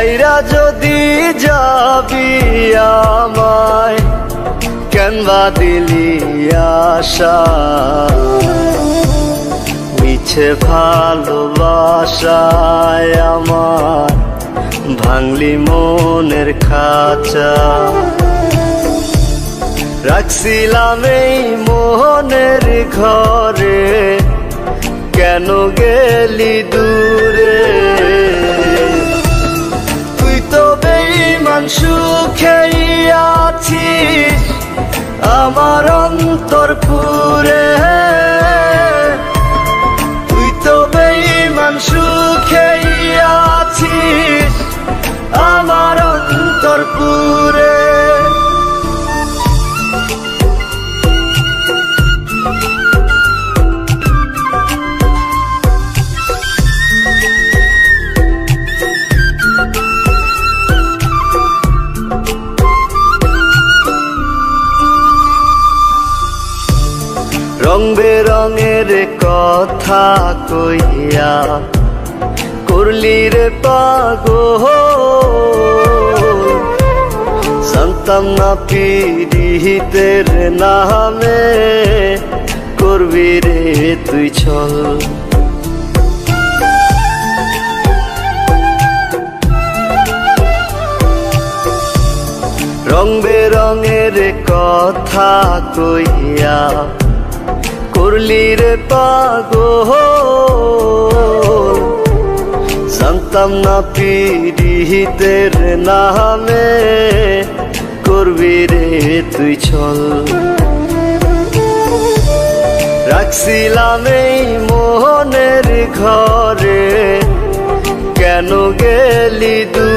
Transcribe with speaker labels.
Speaker 1: ছাইরা যদি যাবি আমায় কেনবা দিলি আশা মিছে ভালোবাসায় আমার ভাঙলি মনের খাঁচা রাখছিলাম এই মোহনের ঘরে কেন গেলি দূরে তুই তো বেঈমান সুখেই আছিস আমার অন্তর পুরে তুই তো বেঈমান সুখেই আছিস আমার অন্তর পুরে রং বেরঙের কথা কইয়া করলি রে পাগল জানতাম না পীড়িতের নামে করবি রে তুই ছল রং বেরঙের কথা কইয়া করলি রে পাগল জানতাম না পীড়িতের নামে করবি রে তুই ছল রাখছিলাম এই মোহনের ঘরে কেন গেলি দূরে